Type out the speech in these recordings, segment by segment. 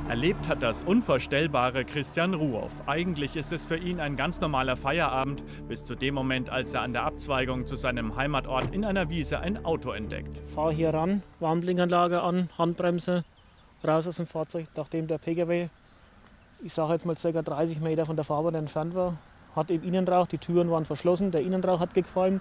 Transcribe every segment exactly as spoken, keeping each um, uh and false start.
Erlebt hat das unvorstellbare Christian Ruoff. Eigentlich ist es für ihn ein ganz normaler Feierabend, bis zu dem Moment, als er an der Abzweigung zu seinem Heimatort in einer Wiese ein Auto entdeckt. Fahre hier ran, Warnblinkanlage an, Handbremse, raus aus dem Fahrzeug, nachdem der Pkw, ich sage jetzt mal ca. dreißig Meter von der Fahrbahn entfernt war, hat im Innenrauch, die Türen waren verschlossen, der Innenrauch hat gequalmt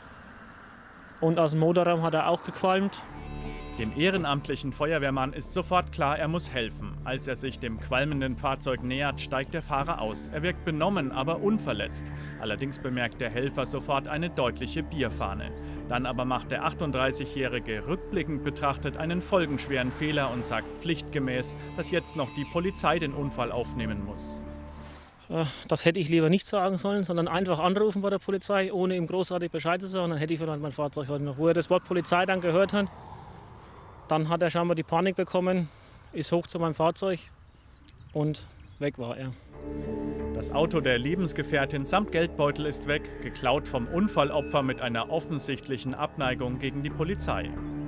und aus dem Motorraum hat er auch gequalmt. Dem ehrenamtlichen Feuerwehrmann ist sofort klar, er muss helfen. Als er sich dem qualmenden Fahrzeug nähert, steigt der Fahrer aus. Er wirkt benommen, aber unverletzt. Allerdings bemerkt der Helfer sofort eine deutliche Bierfahne. Dann aber macht der achtunddreißigjährige rückblickend betrachtet einen folgenschweren Fehler und sagt pflichtgemäß, dass jetzt noch die Polizei den Unfall aufnehmen muss. Das hätte ich lieber nicht sagen sollen, sondern einfach anrufen bei der Polizei, ohne ihm großartig Bescheid zu sagen. Dann hätte ich vielleicht mein Fahrzeug heute noch. Wo er das Wort Polizei dann gehört hat, dann hat er scheinbar die Panik bekommen, ist hoch zu meinem Fahrzeug und weg war er. Das Auto der Lebensgefährtin samt Geldbeutel ist weg, geklaut vom Unfallopfer mit einer offensichtlichen Abneigung gegen die Polizei.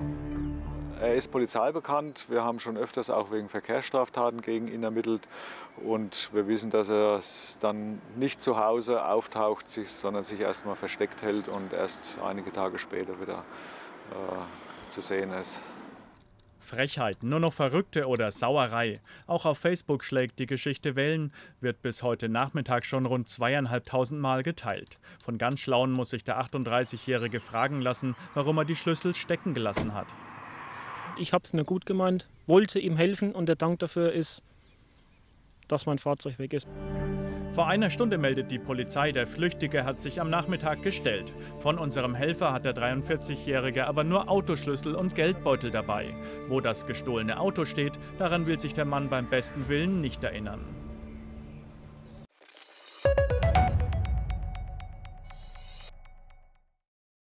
Er ist polizeibekannt. Wir haben schon öfters auch wegen Verkehrsstraftaten gegen ihn ermittelt. Und wir wissen, dass er dann nicht zu Hause auftaucht, sondern sich erst mal versteckt hält und erst einige Tage später wieder äh, zu sehen ist. Frechheit, nur noch Verrückte oder Sauerei. Auch auf Facebook schlägt die Geschichte Wellen, wird bis heute Nachmittag schon rund zweieinhalbtausend Mal geteilt. Von ganz Schlauen muss sich der achtunddreißigjährige fragen lassen, warum er die Schlüssel stecken gelassen hat. Ich habe es nur gut gemeint, wollte ihm helfen und der Dank dafür ist, dass mein Fahrzeug weg ist. Vor einer Stunde meldet die Polizei, der Flüchtige hat sich am Nachmittag gestellt. Von unserem Helfer hat der dreiundvierzigjährige aber nur Autoschlüssel und Geldbeutel dabei. Wo das gestohlene Auto steht, daran will sich der Mann beim besten Willen nicht erinnern.